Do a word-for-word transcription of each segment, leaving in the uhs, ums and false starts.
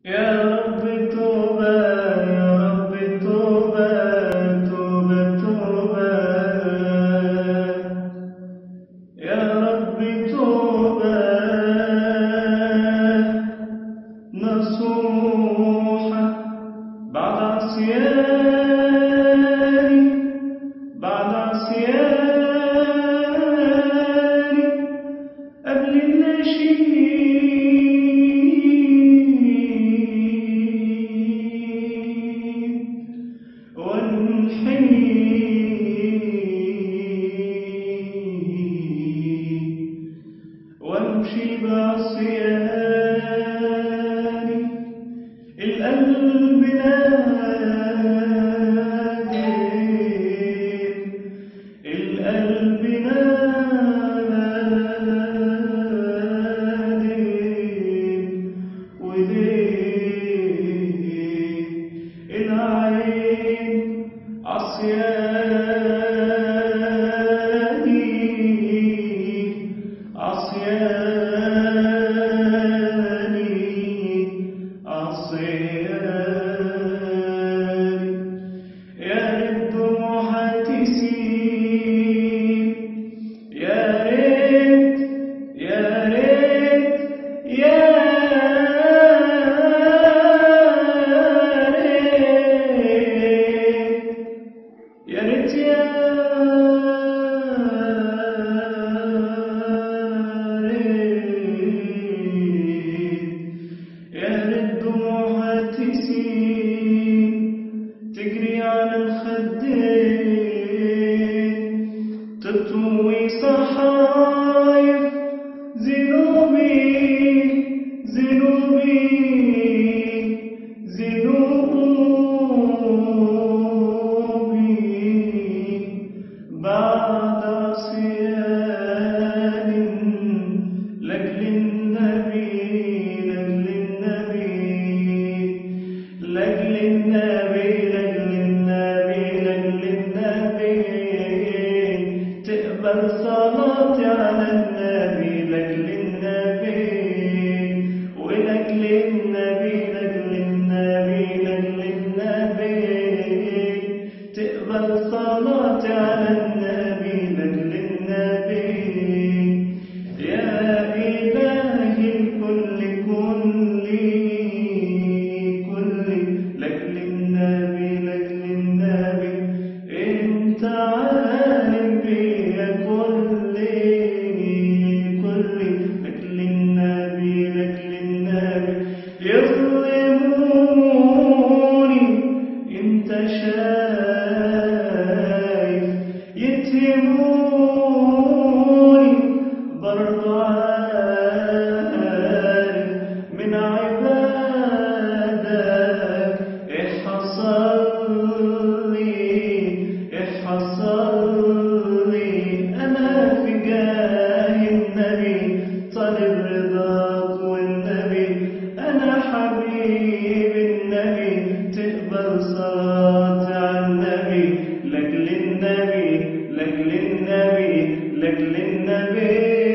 يا رب توبة، يا رب توبة، توبة توبة، يا رب توبة نصوحة بعد عصياني، بعد عصياني قبل النشيد وانحني وامشي بعصياني. القلب نادي، القلب نادي وليه العين عصياني، عصياني، عصياني. يا ريت دموعها تسيل، يا ريت، يا ريت، يا يا ريت يا ريت، يا ريت دموعها تسيل تجري على الخدين، تطوي صحايف ذنوبي، ذنوبي، ذنوبي بعد عصيان لأجل النبي، لأجل النبي، لأجل النبي، لأجل النبي، لأجل النبي. تقبل صلاتي على النبي لأجل النبي، ولأجل النبي، لأجل النبي، لأجل النبي. تقبل صلاتي على النبي لأجل النبي. يا إلهي الكل كلي كلي لأجل النبي، لأجل النبي. انت عالم بيا كلي كلي لأجل النبي، لأجل النبي. يظلموني انت شايف، يتهموني برضو عارف من عبادك ايه حصل لي، ايه حصل لي. انا في جاه النبي طالب رضاك والنبي، انا حبيب النبي. تقبل صلاتي على النبي لأجل النبي، لأجل النبي، لأجل النبي.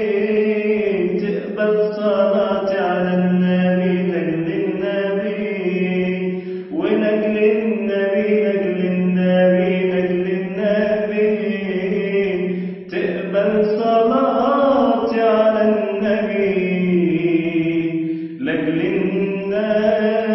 تقبل صلاتي على النبي لأجل النبي، ولأجل النبي، لأجل النبي، لأجل النبي. تقبل صلاتي على النبي لأجل النبي.